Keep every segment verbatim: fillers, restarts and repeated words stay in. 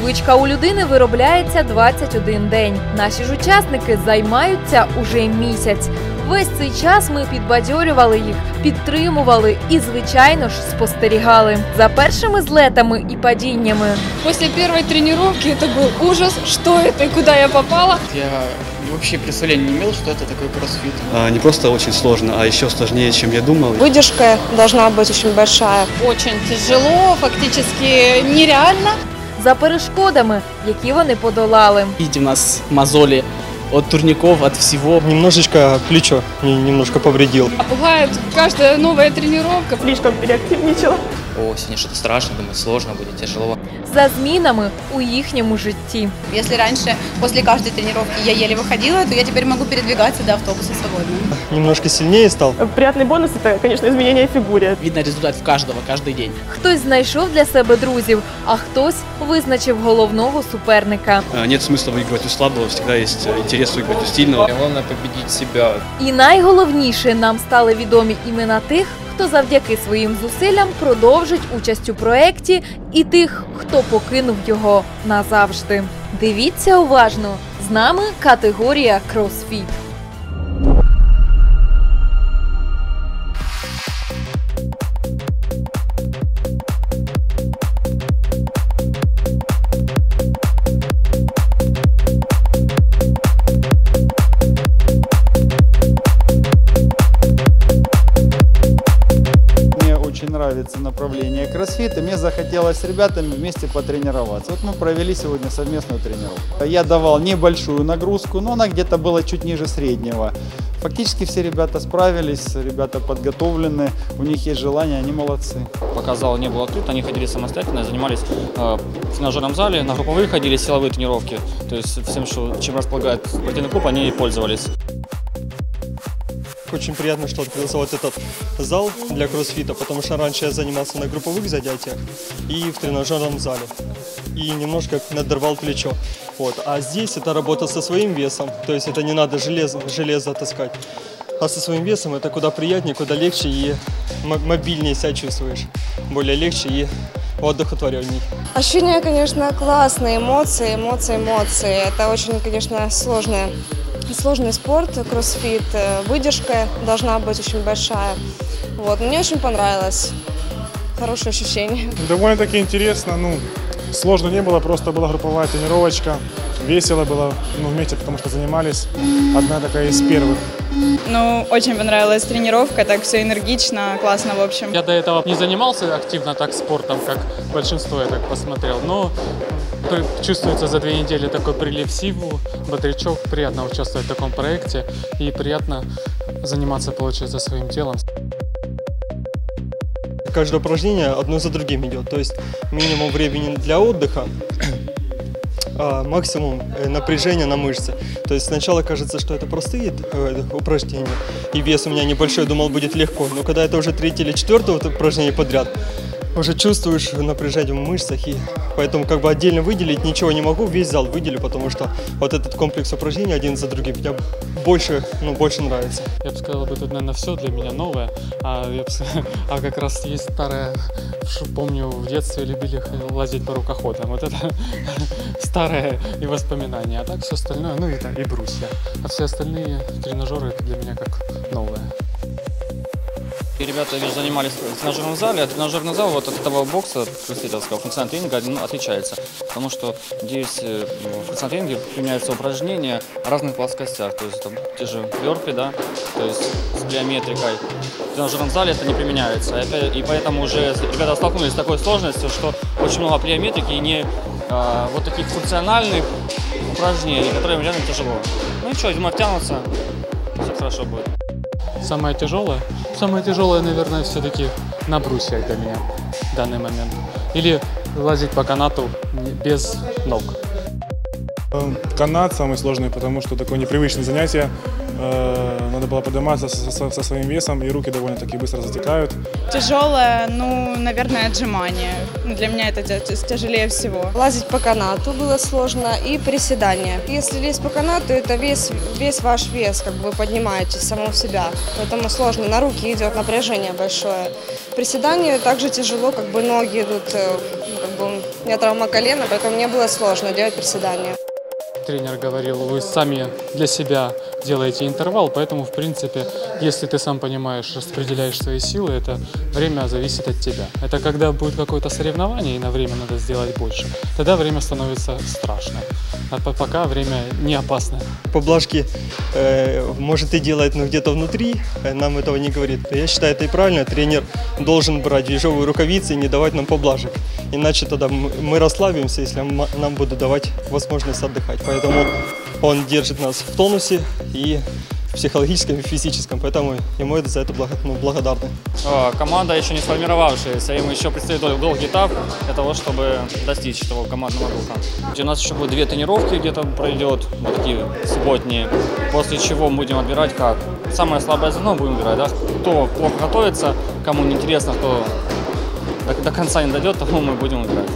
Звичка у людини виробляється двадцять один день. Наші ж учасники займаються уже місяць. Весь цей час ми підбадьорювали їх, підтримували і, звичайно ж, спостерігали за першими злетами і падіннями. Після першої тренування це був ужас, що це і куди я попала. Я вообще представления не имел, что это такой кроссфит. А, не просто очень сложно, а еще сложнее, чем я думал. Выдержка должна быть очень большая. Очень тяжело, фактически нереально. За перешкодами, які вони подолали. Видите, у нас мозоли от турников, от всего. Немножечко плечо немножко повредил. А пугает каждая новая тренировка. Слишком переактивничала. О, сегодня что-то страшно, думаю, сложно будет, тяжело. За змінами у їхньому житті. Если раньше после каждой тренировки я еле выходила, то я теперь могу передвигаться до автобуса свободно. Немножко сильнее стал. Приятный бонус – это, конечно, изменение в фигуре. Видно результат в каждого, каждый день. Хтось знайшов для себе друзів, а хтось визначив головного суперника. Нет смысла выигрывать у слабого, всегда есть интерес выиграть у сильного. Главное победить себя. І найголовніше, нам стали відомі імена тих, хто завдяки своїм зусиллям продовжить участь у проєкті, і тих, хто покинув його назавжди. Дивіться уважно. З нами категорія «Кросфіт». Очень нравится направление кроссфита. Мне захотелось с ребятами вместе потренироваться. Вот мы провели сегодня совместную тренировку. Я давал небольшую нагрузку, но она где-то была чуть ниже среднего. Фактически все ребята справились, ребята подготовлены, у них есть желание, они молодцы. Пока зала не был открыт, они ходили самостоятельно, занимались э, в тренажерном зале, на групповые ходили силовые тренировки. То есть всем, что, чем располагает спортивный клуб, они пользовались. Очень приятно, что открылся вот этот зал для кроссфита, потому что раньше я занимался на групповых занятиях и в тренажерном зале. И немножко надорвал плечо. Вот. А здесь это работа со своим весом, то есть это не надо железо, железо таскать. А со своим весом это куда приятнее, куда легче и мобильнее себя чувствуешь. Более легче и одухотворенней. Ощущения, конечно, классные, эмоции, эмоции, эмоции. Это очень, конечно, сложное. Сложный спорт, кроссфит, выдержка должна быть очень большая. Вот. Мне очень понравилось. Хорошее ощущение. Довольно-таки интересно. Ну, сложно не было, просто была групповая тренировочка. Весело было, ну, вместе, потому что занимались. Одна такая из первых. Ну, очень понравилась тренировка, так все энергично, классно, в общем. Я до этого не занимался активно так спортом, как большинство, я так посмотрел, но чувствуется за две недели такой прилив сил, бодрячок, приятно участвовать в таком проекте и приятно заниматься, получается, своим телом. Каждое упражнение одно за другим идет, то есть минимум времени для отдыха, а максимум напряжения на мышцы. То есть сначала кажется, что это простые упражнения, и вес у меня небольшой, думал, будет легко, но когда это уже третье или четвертое упражнение подряд, уже чувствуешь напряжение в мышцах, и поэтому как бы отдельно выделить ничего не могу, весь зал выделю, потому что вот этот комплекс упражнений один за другим мне больше, ну, больше нравится. Я бы сказал, это, наверное, все для меня новое, а, я бы, а как раз есть старое, помню, в детстве любили лазить по рукоходам, вот это старое и воспоминания, а так все остальное, ну это и брусья, а все остальные тренажеры это для меня как новое. И ребята вижу, занимались в тренажерном зале, а тренажерный зал вот от этого бокса кроссфитерского функционального тренинга ну, отличается. Потому что здесь в функциональном тренинге применяются упражнения в разных плоскостях. То есть там те же бёрпи, да, то есть с плеометрикой. В тренажерном зале это не применяется. И поэтому уже ребята столкнулись с такой сложностью, что очень много плеометрики и не а, вот таких функциональных упражнений, которые реально тяжело. Ну ничего, видимо, тянутся, все хорошо будет. Самое тяжелое? Самое тяжелое, наверное, все-таки на брусьях для меня в данный момент. Или лазить по канату без ног. Канат самый сложный, потому что такое непривычное занятие. Надо было подниматься со, со, со своим весом, и руки довольно-таки быстро затекают. Тяжелое, ну, наверное, отжимание. Для меня это тяжелее всего. Лазить по канату было сложно и приседания. Если лезть по канату, это весь, весь ваш вес, как бы вы поднимаете самого себя. Поэтому сложно, на руки идет напряжение большое. Приседания также тяжело, как бы ноги идут, ну, как бы У меня травма колена, поэтому мне было сложно делать приседания. Тренер говорил, вы сами для себя делаете интервал, поэтому, в принципе, если ты сам понимаешь, распределяешь свои силы, это время зависит от тебя. Это когда будет какое-то соревнование, и на время надо сделать больше, тогда время становится страшным. А пока время не опасное. Поблажки, э, может, и делает, но где-то внутри, э, нам этого не говорит. Я считаю, это и правильно. Тренер должен брать ежовые рукавицы и не давать нам поблажек. Иначе тогда мы расслабимся, если нам будут давать возможность отдыхать. Поэтому он держит нас в тонусе и в психологическом, и в физическом. Поэтому ему за это ну, благодарны. Команда еще не сформировавшаяся, им еще предстоит долгий этап для того, чтобы достичь этого командного духа. У нас еще будет две тренировки, где-то пройдет, вот такие субботние, после чего мы будем отбирать как. Самое слабое звено будем играть, да? Кто плохо готовится, кому не интересно, кто до, до конца не дойдет, тому мы будем играть.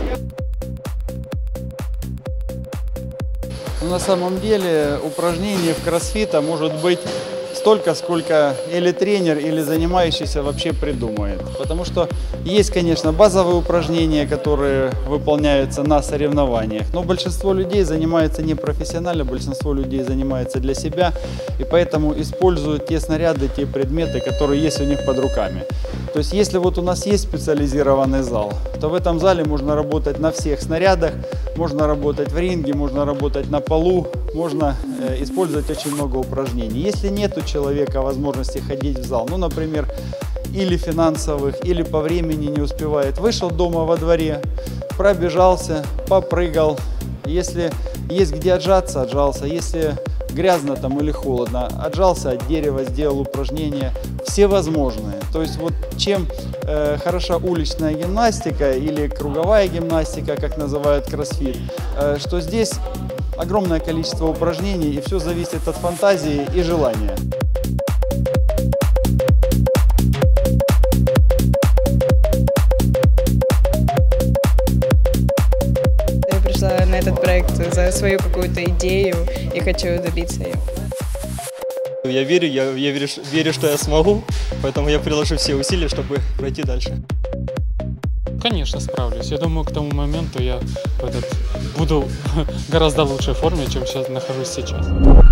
На самом деле упражнений в кроссфита может быть столько, сколько или тренер, или занимающийся вообще придумает. Потому что есть, конечно, базовые упражнения, которые выполняются на соревнованиях, но большинство людей занимается не профессионально, большинство людей занимается для себя, и поэтому используют те снаряды, те предметы, которые есть у них под руками. То есть если вот у нас есть специализированный зал, то в этом зале можно работать на всех снарядах, можно работать в ринге, можно работать на полу, можно э, использовать очень много упражнений. Если нет у человека возможности ходить в зал, ну, например, или финансовых, или по времени не успевает, вышел дома во дворе, пробежался, попрыгал, если есть где отжаться, отжался, если грязно там или холодно, отжался от дерева, сделал упражнения, все возможные. То есть вот чем э, хороша уличная гимнастика или круговая гимнастика, как называют кроссфит, э, что здесь огромное количество упражнений, и все зависит от фантазии и желания. Я пришла на этот проект за свою какую-то идею и хочу добиться ее. Я верю, я, я верю, верю, что я смогу, поэтому я приложу все усилия, чтобы пройти дальше. Конечно, справлюсь. Я думаю, к тому моменту я этот, буду в гораздо лучшей форме, чем сейчас нахожусь сейчас.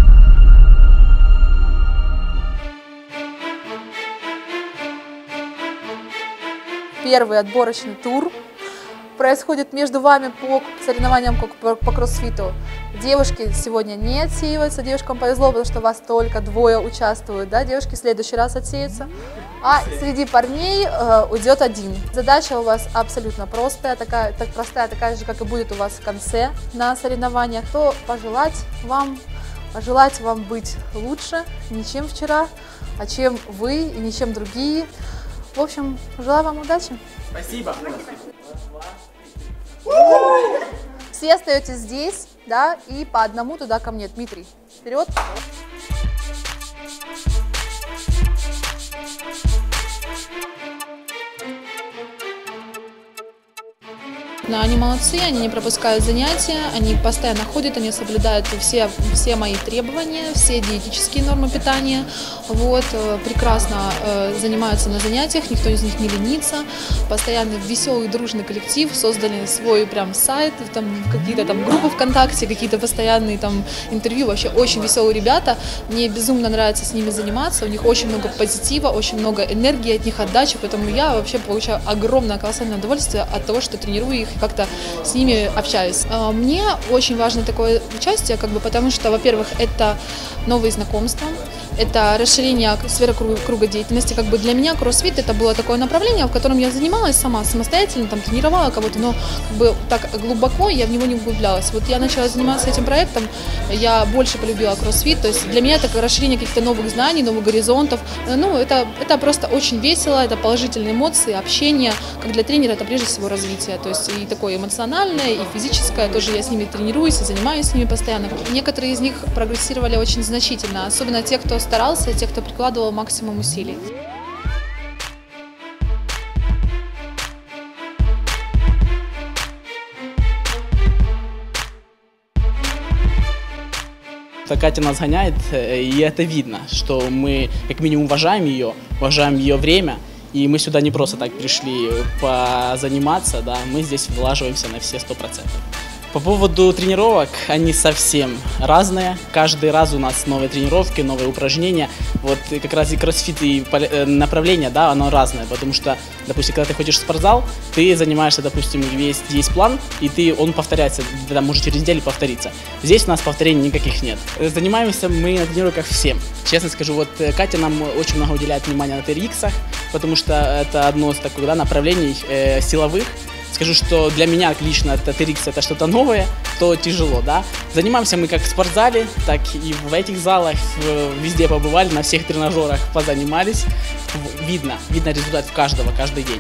Первый отборочный тур происходит между вами по соревнованиям по, по кроссфиту. Девушки сегодня не отсеиваются, девушкам повезло, потому что вас только двое участвуют, да, девушки в следующий раз отсеются. А среди парней э, уйдет один. Задача у вас абсолютно простая, такая, так простая, такая же, как и будет у вас в конце на соревнованиях. То пожелать вам, пожелать вам быть лучше, не чем вчера, а чем вы и не чем другие. В общем, желаю вам удачи. Спасибо. Все остаетесь здесь, да, и по одному туда ко мне. Дмитрий, вперед. Да, они молодцы, они не пропускают занятия, они постоянно ходят, они соблюдают все, все мои требования, все диетические нормы питания. Вот, прекрасно э, занимаются на занятиях, никто из них не ленится. Постоянно веселый, дружный коллектив, создали свой прям сайт, там какие-то там группы ВКонтакте, какие-то постоянные там интервью. Вообще очень веселые ребята, мне безумно нравится с ними заниматься, у них очень много позитива, очень много энергии от них, отдачи, поэтому я вообще получаю огромное колоссальное удовольствие от того, что тренирую их, как-то с ними общаюсь. Мне очень важно такое участие, как бы, потому что, во-первых, это новые знакомства, это расширение сферы круга деятельности. Как бы для меня кроссфит это было такое направление, в котором я занималась сама самостоятельно, там тренировала кого-то, но как бы так глубоко я в него не углублялась. Вот я начала заниматься этим проектом, я больше полюбила кроссфит, то есть для меня это расширение каких-то новых знаний, новых горизонтов. Ну, это, это просто очень весело, это положительные эмоции, общение. Как для тренера это прежде всего развитие, то есть и такое эмоциональное, и физическое, тоже я с ними тренируюсь и занимаюсь с ними постоянно. Некоторые из них прогрессировали очень значительно, особенно те, кто старался, те, кто прикладывал максимум усилий. Катя нас гоняет, и это видно, что мы как минимум уважаем ее, уважаем ее время И мы сюда не просто так пришли позаниматься, да, мы здесь влаживаемся на все сто процентов. По поводу тренировок, они совсем разные. Каждый раз у нас новые тренировки, новые упражнения. Вот как раз и кроссфит, и направление, да, оно разное. Потому что, допустим, когда ты ходишь в спортзал, ты занимаешься, допустим, есть, есть план, и ты, он повторяется, да, может через неделю повториться. Здесь у нас повторений никаких нет. Занимаемся мы на тренировках всем. Честно скажу, вот Катя нам очень много уделяет внимания на тэ эр иксах, потому что это одно из таких, да, направлений э, силовых. Скажу, что для меня лично тэ эр икс это что-то новое, то тяжело, да. Занимаемся мы как в спортзале, так и в этих залах, везде побывали, на всех тренажерах позанимались. Видно, видно результат в каждого, каждый день.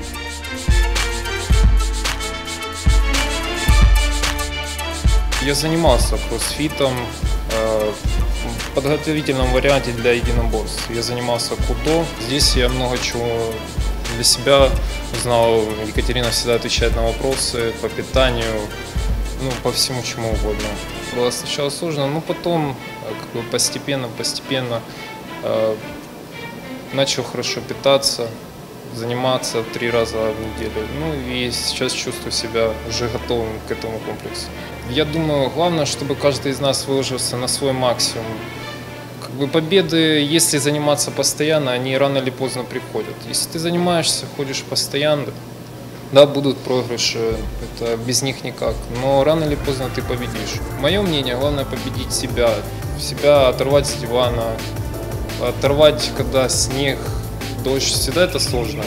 Я занимался кроссфитом э, в подготовительном варианте для единоборств. Я занимался кудо. Здесь я много чего для себя узнал. Екатерина всегда отвечает на вопросы по питанию, ну, по всему чему угодно. Было сначала сложно, но потом как бы постепенно, постепенно э, начал хорошо питаться, заниматься три раза в неделю. Ну и сейчас чувствую себя уже готовым к этому комплексу. Я думаю, главное, чтобы каждый из нас выложился на свой максимум. Как бы победы, если заниматься постоянно, они рано или поздно приходят. Если ты занимаешься, ходишь постоянно, да, будут проигрыши, это без них никак, но рано или поздно ты победишь. Мое мнение, главное победить себя, себя оторвать с дивана, оторвать, когда снег, дождь, всегда это сложно.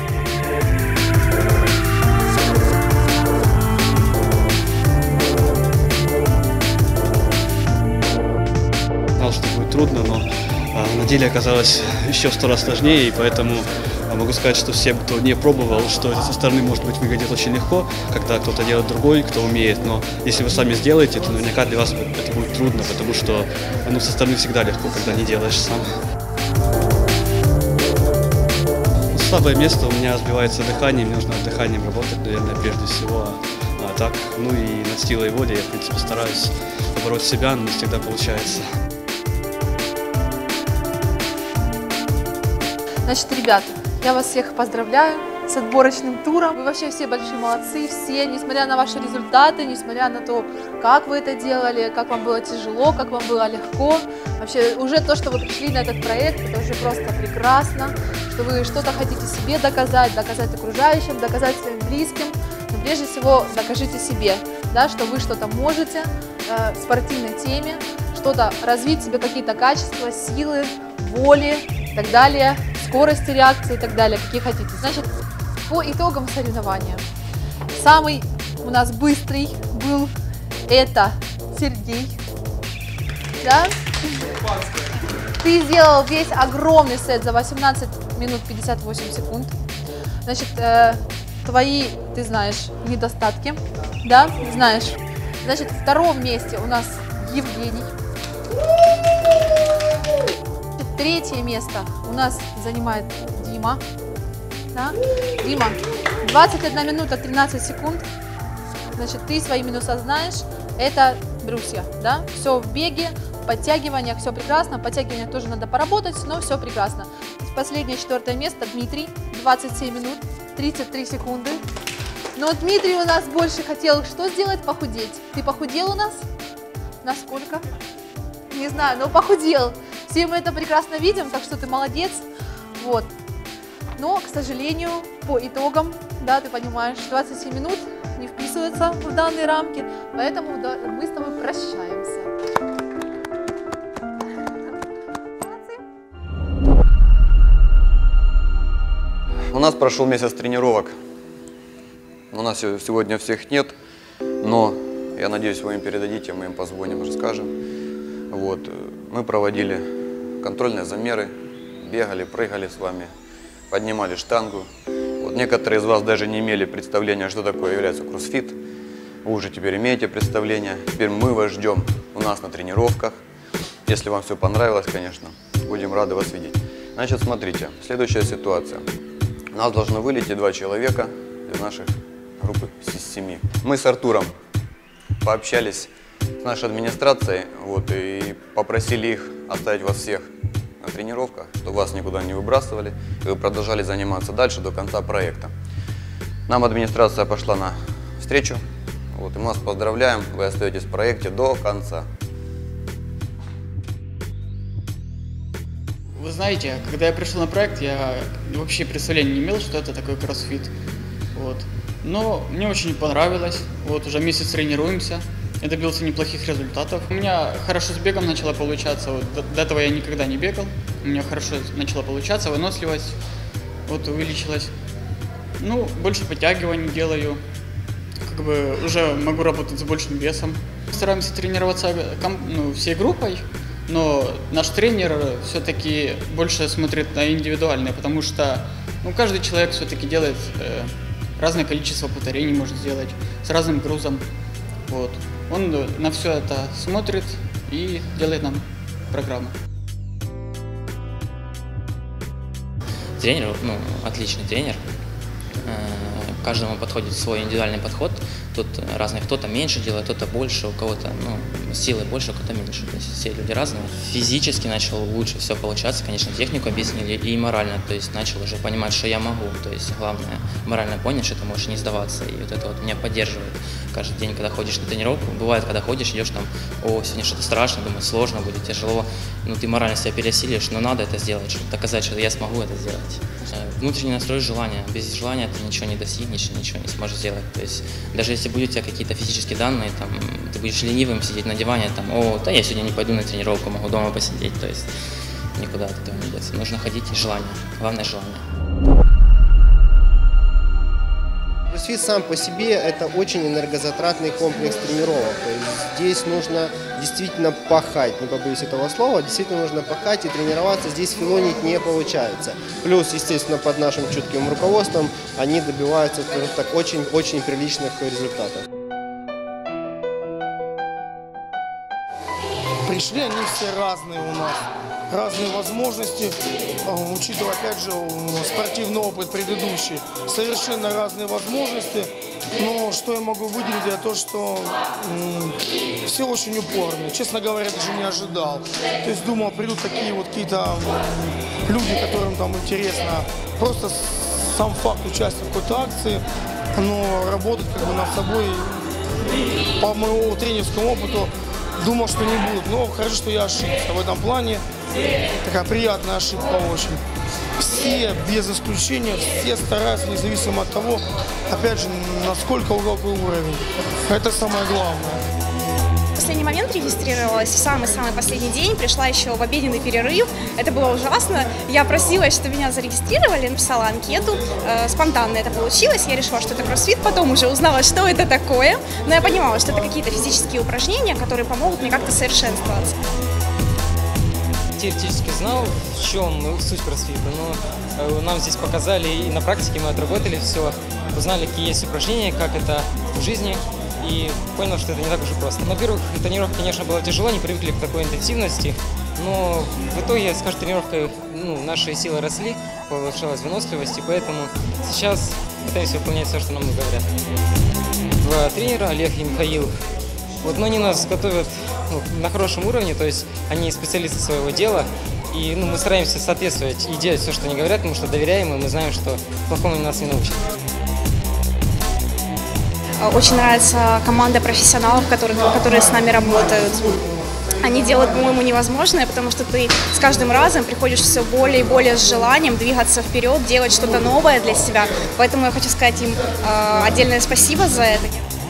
Знал, что будет трудно, но а, на деле оказалось еще в сто раз сложнее, и поэтому а, могу сказать, что всем, кто не пробовал, что это со стороны, может быть, выглядит очень легко, когда кто-то делает другой, кто умеет, но если вы сами сделаете, то наверняка для вас это будет трудно, потому что ну, со стороны всегда легко, когда не делаешь сам. Слабое место у меня сбивается дыхание, мне нужно дыханием работать, наверное, прежде всего. А так, ну и над силой воли я, в принципе, стараюсь побороть себя, но не всегда получается. Значит, ребята, я вас всех поздравляю с отборочным туром. Вы вообще все большие молодцы, все, несмотря на ваши результаты, несмотря на то, как вы это делали, как вам было тяжело, как вам было легко. Вообще, уже то, что вы пришли на этот проект, это уже просто прекрасно, что вы что-то хотите себе доказать, доказать окружающим, доказать своим близким. Но прежде всего, докажите себе, да, что вы что-то можете э, в спортивной теме, что-то развить в себе, какие-то качества, силы, воли и так далее, скорости реакции и так далее, какие хотите. Значит, по итогам соревнования, самый у нас быстрый был это Сергей, да? Ты сделал весь огромный сет за восемнадцать минут пятьдесят восемь секунд. Значит, э, твои, ты знаешь, недостатки, да, знаешь. Значит, в втором месте у нас Евгений. Третье место у нас занимает Дима. Да? Дима, двадцать одна минута тринадцать секунд. Значит, ты свои минусы знаешь. Это брусья, да? Все в беге, в подтягиваниях, все прекрасно. В подтягиваниях тоже надо поработать, но все прекрасно. Последнее, четвертое место, Дмитрий. двадцать семь минут, тридцать три секунды. Но Дмитрий у нас больше хотел что сделать? Похудеть. Ты похудел у нас? Насколько? Не знаю, но похудел. Все мы это прекрасно видим, так что ты молодец. Вот. Но, к сожалению, по итогам, да, ты понимаешь, двадцать семь минут не вписывается в данные рамки, поэтому да, мы с тобой прощаемся. У нас прошел месяц тренировок. У нас сегодня всех нет, но я надеюсь, вы им передадите, мы им позвоним, расскажем. Вот. Мы проводили контрольные замеры, бегали, прыгали с вами, поднимали штангу. Вот некоторые из вас даже не имели представления, что такое является кроссфит. Вы уже теперь имеете представление. Теперь мы вас ждем у нас на тренировках. Если вам все понравилось, конечно, будем рады вас видеть. Значит, смотрите, следующая ситуация. У нас должно вылететь два человека из нашей группы из семи. Мы с Артуром пообщались с нашей администрацией, вот, и попросили их оставить вас всех на тренировках, чтобы вас никуда не выбрасывали, и вы продолжали заниматься дальше до конца проекта. Нам администрация пошла на встречу, вот, и мы вас поздравляем, вы остаетесь в проекте до конца. Вы знаете, когда я пришел на проект, я вообще представления не имел, что это такой кроссфит. Вот. Но мне очень понравилось. Вот уже месяц тренируемся. Я добился неплохих результатов. У меня хорошо с бегом начало получаться. Вот до, до этого я никогда не бегал. У меня хорошо начало получаться, выносливость вот увеличилась. Ну, больше подтягиваний делаю. Как бы уже могу работать с большим весом. Стараемся тренироваться ну, всей группой. Но наш тренер все-таки больше смотрит на индивидуальное, потому что ну, каждый человек все-таки делает э, разное количество повторений, может сделать с разным грузом. Вот. Он на все это смотрит и делает нам программу. Тренер, ну, отличный тренер. Каждому подходит свой индивидуальный подход. Тут разные, кто-то меньше делает, кто-то больше, у кого-то ну, силы больше, у кого-то меньше. То есть все люди разные. Физически начал лучше все получаться, конечно, технику объяснили и морально, то есть начал уже понимать, что я могу. То есть главное, морально понять, что ты можешь не сдаваться. И вот это вот меня поддерживает каждый день, когда ходишь на тренировку. Бывает, когда ходишь, идешь там, о, сегодня что-то страшно, думаю, сложно будет, тяжело. Ну, ты морально себя пересилишь, но надо это сделать, чтобы доказать, что я смогу это сделать. Внутренний настрой, желание. Без желания ты ничего не достигнешь, ничего не сможешь сделать. То есть даже если будут у тебя какие-то физические данные, там, ты будешь ленивым сидеть на диване, там, о, да я сегодня не пойду на тренировку, могу дома посидеть. То есть никуда от этого не деться. Нужно ходить и желание. Главное желание. Кроссфит сам по себе это очень энергозатратный комплекс тренировок. То есть здесь нужно действительно пахать, не побоюсь этого слова, действительно нужно пахать и тренироваться, здесь филонить не получается. Плюс, естественно, под нашим чутким руководством они добиваются так очень-очень приличных результатов. Пришли они все разные у нас. Разные возможности, учитывая, опять же, спортивный опыт предыдущий, совершенно разные возможности. Но что я могу выделить, это то, что м, все очень упорные. Честно говоря, даже не ожидал. То есть думал, придут такие вот какие-то люди, которым там интересно просто сам факт участия в какой-то акции, но работать как бы над собой по моему тренерскому опыту думал, что не будут. Но хорошо, что я ошибся в этом плане. Такая приятная ошибка очень. Все, без исключения, все стараются, независимо от того, опять же, насколько какой уровень. Это самое главное. В последний момент регистрировалась, в самый-самый последний день, пришла еще в обеденный перерыв. Это было ужасно. Я просилась, чтобы меня зарегистрировали, написала анкету. Э, спонтанно это получилось. Я решила, что это кроссфит, потом уже узнала, что это такое. Но я понимала, что это какие-то физические упражнения, которые помогут мне как-то совершенствоваться. Теоретически знал, в чем суть кроссфита, но нам здесь показали и на практике мы отработали все, узнали, какие есть упражнения, как это в жизни, и понял, что это не так уж и просто. На первых тренировках, конечно, было тяжело, не привыкли к такой интенсивности, но в итоге с каждой тренировкой ну, наши силы росли, повышалась выносливость, и поэтому сейчас пытаемся выполнять все, что нам говорят. Два тренера, Олег и Михаил. Вот, но они нас готовят ну, на хорошем уровне, то есть они специалисты своего дела, и ну, мы стараемся соответствовать и делать все, что они говорят, потому что доверяем, и мы знаем, что плохому нас не научат. Очень нравится команда профессионалов, которые, которые с нами работают. Они делают, по-моему, невозможное, потому что ты с каждым разом приходишь все более и более с желанием двигаться вперед, делать что-то новое для себя. Поэтому я хочу сказать им э, отдельное спасибо за это.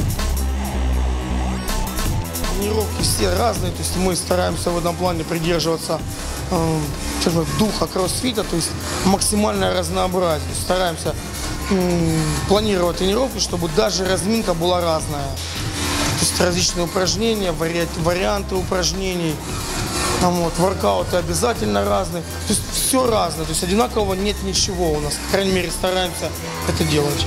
Тренировки все разные, то есть мы стараемся в этом плане придерживаться э, духа кроссфита, то есть максимальное разнообразие. Стараемся э, планировать тренировки, чтобы даже разминка была разная. То есть различные упражнения, вари варианты упражнений, вот, воркауты обязательно разные. То есть все разное, то есть одинакового нет ничего у нас. По крайней мере, стараемся это делать.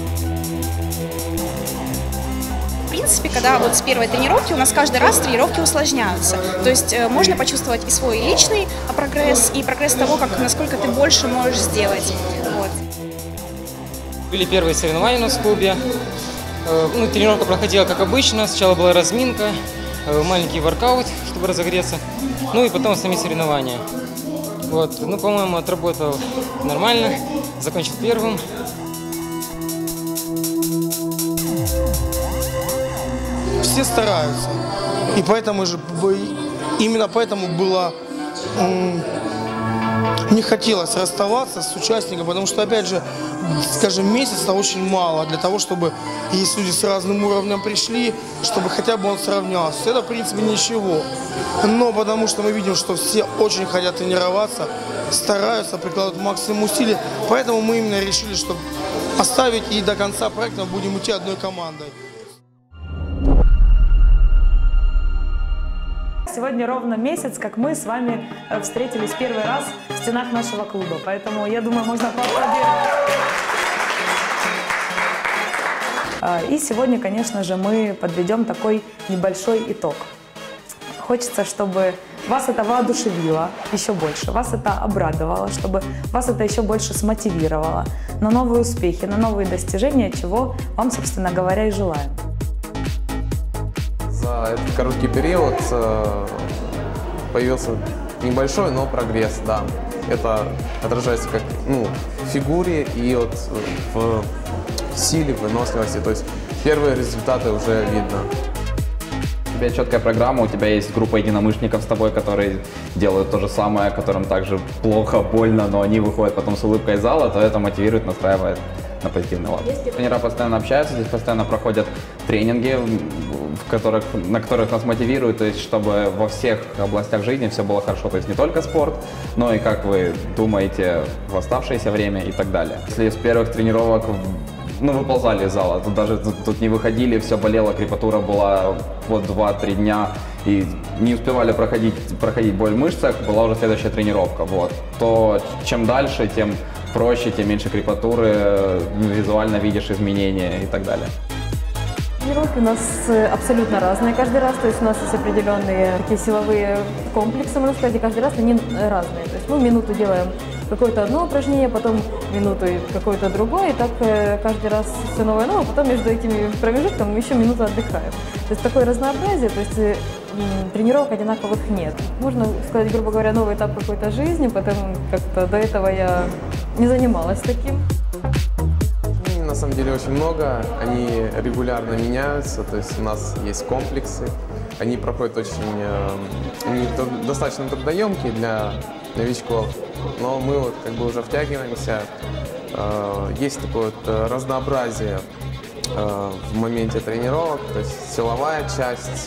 В принципе, когда вот с первой тренировки у нас каждый раз тренировки усложняются. То есть э, можно почувствовать и свой личный прогресс, и прогресс того, как, насколько ты больше можешь сделать. Вот. Были первые соревнования у нас в клубе. Э, ну, тренировка проходила как обычно. Сначала была разминка, э, маленький воркаут, чтобы разогреться. Ну и потом сами соревнования. Вот, ну, по-моему, отработал нормально, закончил первым. Все стараются. И поэтому же, именно поэтому было, не хотелось расставаться с участником, потому что, опять же, скажем, месяца очень мало для того, чтобы, если люди с разным уровнем пришли, чтобы хотя бы он сравнялся. Это, в принципе, ничего. Но потому что мы видим, что все очень хотят тренироваться, стараются, прикладывают максимум усилий, поэтому мы именно решили, что оставить и до конца проекта будем идти одной командой. Сегодня ровно месяц, как мы с вами встретились первый раз в стенах нашего клуба. Поэтому, я думаю, можно поаплодировать. И сегодня, конечно же, мы подведем такой небольшой итог. Хочется, чтобы вас это воодушевило еще больше, вас это обрадовало, чтобы вас это еще больше смотивировало на новые успехи, на новые достижения, чего вам, собственно говоря, и желаем. За этот короткий период появился небольшой, но прогресс, да. Это отражается как ну, в фигуре и вот в силе, выносливости. То есть первые результаты уже видно. У тебя четкая программа, у тебя есть группа единомышленников с тобой, которые делают то же самое, которым также плохо, больно, но они выходят потом с улыбкой из зала, то это мотивирует, настраивает на позитивный лад. Тренера постоянно общаются, здесь постоянно проходят тренинги, в которых, на которых нас мотивируют, то есть, чтобы во всех областях жизни все было хорошо. То есть не только спорт, но и как вы думаете в оставшееся время и так далее. Если с первых тренировок ну, выползали из зала, тут даже тут, тут не выходили, все болело, крепатура была вот два-три дня, и не успевали проходить, проходить боль в мышцах, была уже следующая тренировка. Вот. То чем дальше, тем проще, тем меньше крепатуры, визуально видишь изменения и так далее. Тренировки у нас абсолютно разные каждый раз, то есть у нас есть определенные такие силовые комплексы, можно сказать, и каждый раз они разные. То есть мы минуту делаем какое-то одно упражнение, потом минуту какое-то другое, и так каждый раз все новое новое, потом между этими промежутками еще минуту отдыхаем. То есть такое разнообразие, то есть тренировок одинаковых нет. Можно сказать, грубо говоря, новый этап какой-то жизни, потому как-то до этого я не занималась таким. На самом деле очень много, они регулярно меняются, то есть у нас есть комплексы, они проходят очень, они достаточно трудоемкие для новичков, но мы вот как бы уже втягиваемся, есть такое вот разнообразие в моменте тренировок, то есть силовая часть,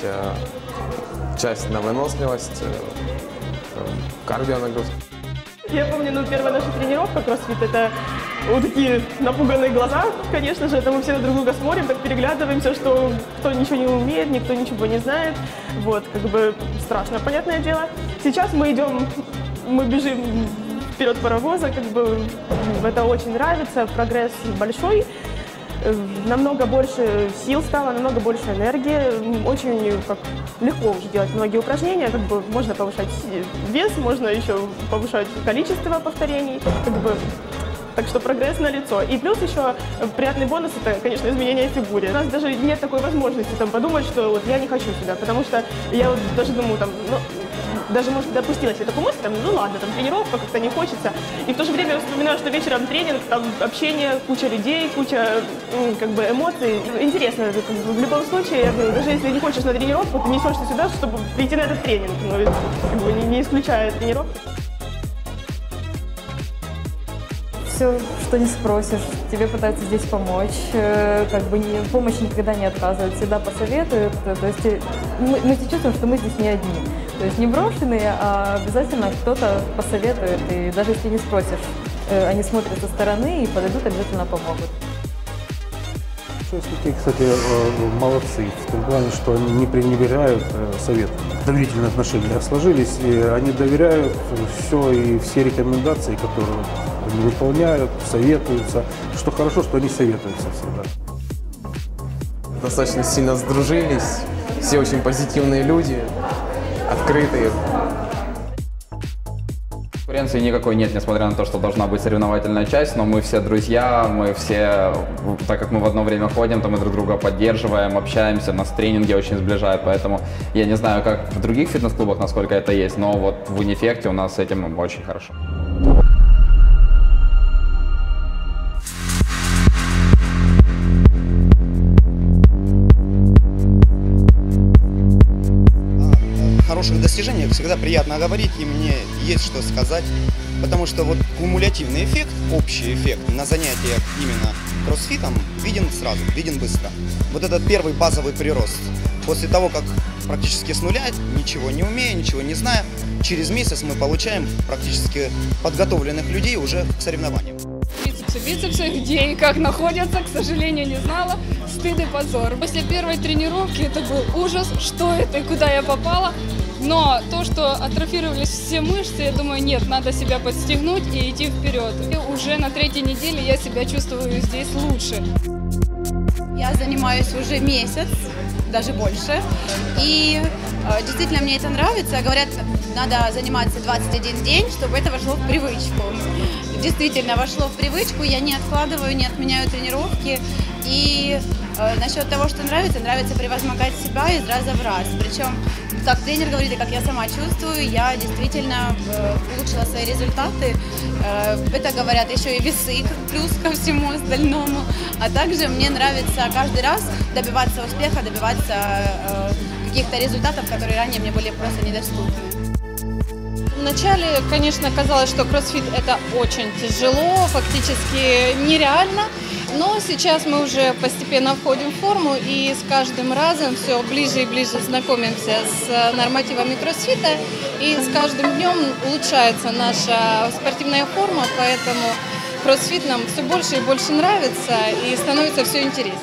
часть на выносливость, кардионагрузки. Я помню, ну, первая наша тренировка кроссфит, это вот такие напуганные глаза, конечно же, это мы все на друг друга смотрим, так переглядываемся, что кто ничего не умеет, никто ничего не знает, вот, как бы страшно, понятное дело. Сейчас мы идем, мы бежим вперед паровоза, как бы это очень нравится, прогресс большой. Намного больше сил стало, намного больше энергии, очень как, легко уже делать многие упражнения, как бы можно повышать вес, можно еще повышать количество повторений, как бы, так что прогресс налицо. И плюс еще приятный бонус – это, конечно, изменение в фигуре. У нас даже нет такой возможности там, подумать, что вот, я не хочу сюда, потому что я вот даже думаю, там, ну, даже, может, допустила себе такую мысль, там, ну ладно, там тренировка, как-то не хочется. И в то же время я вспоминаю, что вечером тренинг, там общение, куча людей, куча как бы эмоций. Интересно, как бы, в любом случае, я говорю, даже если не хочешь на тренировку, ты несешься сюда, чтобы прийти на этот тренинг, но как бы, не, не исключая тренировки. Все, что не спросишь, тебе пытаются здесь помочь, как бы не, помощь никогда не отказывают, всегда посоветуют. То есть мы, мы чувствуем, что мы здесь не одни. То есть не брошенные, а обязательно кто-то посоветует. И даже если не спросишь, они смотрят со стороны и подойдут, обязательно помогут. Такие, кстати, молодцы, в том плане, что они не пренебрегают советом. Доверительные отношения сложились, и они доверяют все и все рекомендации, которые они выполняют, советуются. Что хорошо, что они советуются всегда. Достаточно сильно сдружились, все очень позитивные люди, открытые. Конкуренции никакой нет, несмотря на то, что должна быть соревновательная часть, но мы все друзья, мы все, так как мы в одно время ходим, то мы друг друга поддерживаем, общаемся, нас тренинги очень сближают, поэтому я не знаю, как в других фитнес-клубах, насколько это есть, но вот в Унифекте у нас с этим очень хорошо. Хороших достижениях всегда приятно говорить, и мне есть что сказать, потому что вот кумулятивный эффект, общий эффект на занятиях именно кроссфитом виден сразу, виден быстро. Вот этот первый базовый прирост. После того, как практически с нуля, ничего не умея, ничего не зная, через месяц мы получаем практически подготовленных людей уже к соревнованиям. Бицепсы, бицепсы, где и как находятся, к сожалению, не знала. Стыд и позор. После первой тренировки это был ужас, что это и куда я попала. Но то, что атрофировались все мышцы, я думаю, нет, надо себя подстегнуть и идти вперед. И уже на третьей неделе я себя чувствую здесь лучше. Я занимаюсь уже месяц, даже больше. И э, действительно мне это нравится. Говорят, надо заниматься двадцать один день, чтобы это вошло в привычку. Действительно, вошло в привычку, я не откладываю, не отменяю тренировки. И э, насчет того, что нравится, нравится превозмогать себя из раза в раз. Причем, как тренер говорит, и как я сама чувствую, я действительно э, улучшила свои результаты. Э, это говорят еще и весы, как плюс ко всему остальному. А также мне нравится каждый раз добиваться успеха, добиваться э, каких-то результатов, которые ранее мне были просто недоступны. Вначале, конечно, казалось, что кроссфит это очень тяжело, фактически нереально. Но сейчас мы уже постепенно входим в форму и с каждым разом все ближе и ближе знакомимся с нормативами кроссфита. И с каждым днем улучшается наша спортивная форма, поэтому кроссфит нам все больше и больше нравится и становится все интереснее.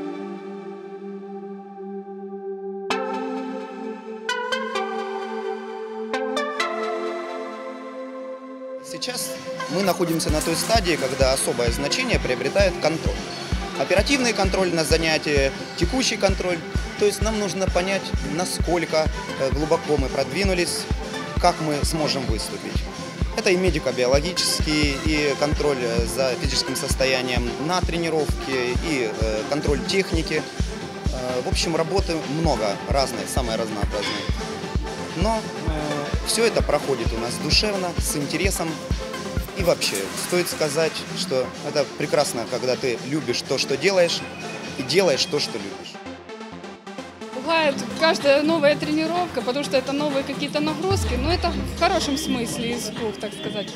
Сейчас мы находимся на той стадии, когда особое значение приобретает контроль. Оперативный контроль на занятии, текущий контроль. То есть нам нужно понять, насколько глубоко мы продвинулись, как мы сможем выступить. Это и медико-биологический, и контроль за физическим состоянием на тренировке, и контроль техники. В общем, работы много, разные, самые разнообразные. Но все это проходит у нас душевно, с интересом. И вообще, стоит сказать, что это прекрасно, когда ты любишь то, что делаешь, и делаешь то, что любишь. Бывает каждая новая тренировка, потому что это новые какие-то нагрузки, но это в хорошем смысле из двух, так сказать.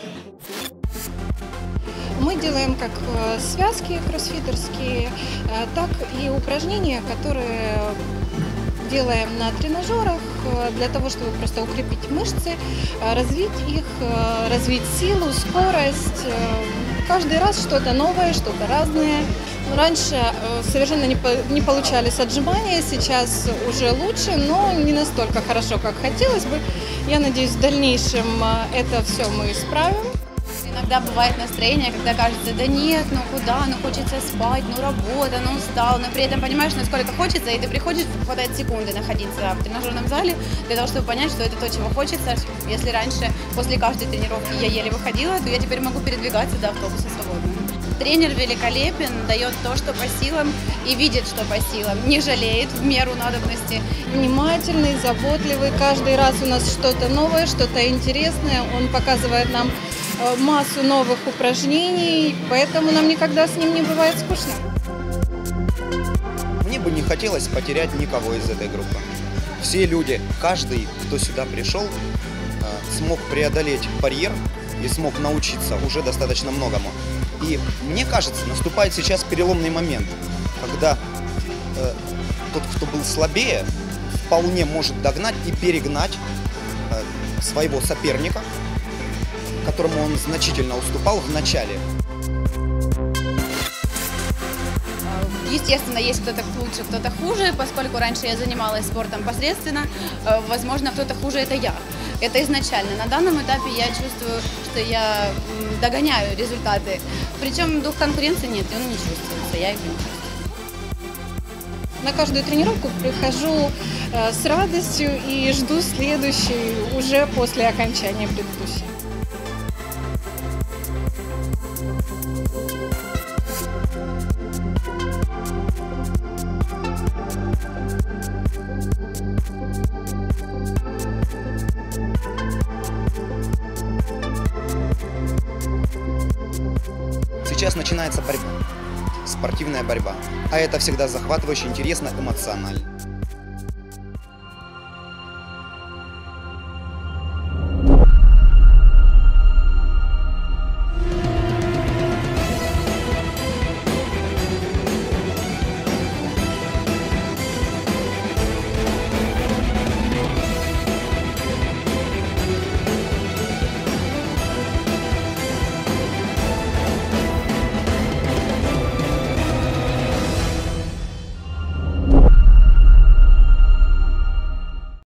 Мы делаем как связки кроссфитерские, так и упражнения, которые делаем на тренажерах для того, чтобы просто укрепить мышцы, развить их, развить силу, скорость. Каждый раз что-то новое, что-то разное. Раньше совершенно не, по, не получались отжимания, сейчас уже лучше, но не настолько хорошо, как хотелось бы. Я надеюсь, в дальнейшем это все мы исправим. Иногда бывает настроение, когда кажется, да нет, ну куда, ну хочется спать, ну работа, ну устал, но при этом понимаешь, насколько хочется, и ты приходишь, хватает секунды находиться в тренажерном зале для того, чтобы понять, что это то, чего хочется. Если раньше после каждой тренировки я еле выходила, то я теперь могу передвигаться до автобуса свободно. Тренер великолепен, дает то, что по силам, и видит, что по силам, не жалеет в меру надобности. Внимательный, заботливый, каждый раз у нас что-то новое, что-то интересное, он показывает нам массу новых упражнений, поэтому нам никогда с ним не бывает скучно. Мне бы не хотелось потерять никого из этой группы. Все люди, каждый, кто сюда пришел, смог преодолеть барьер и смог научиться уже достаточно многому. И мне кажется, наступает сейчас переломный момент, когда э, тот, кто был слабее, вполне может догнать и перегнать э, своего соперника, которому он значительно уступал в начале. Естественно, есть кто-то лучше, кто-то хуже, поскольку раньше я занималась спортом посредственно, возможно, кто-то хуже — это я. Это изначально. На данном этапе я чувствую, что я догоняю результаты. Причем дух конкуренции нет, он не чувствуется, я его не чувствую. На каждую тренировку прихожу с радостью и жду следующей уже после окончания предыдущей. начинается борьба, спортивная борьба. А это всегда захватывающе, интересно, эмоционально.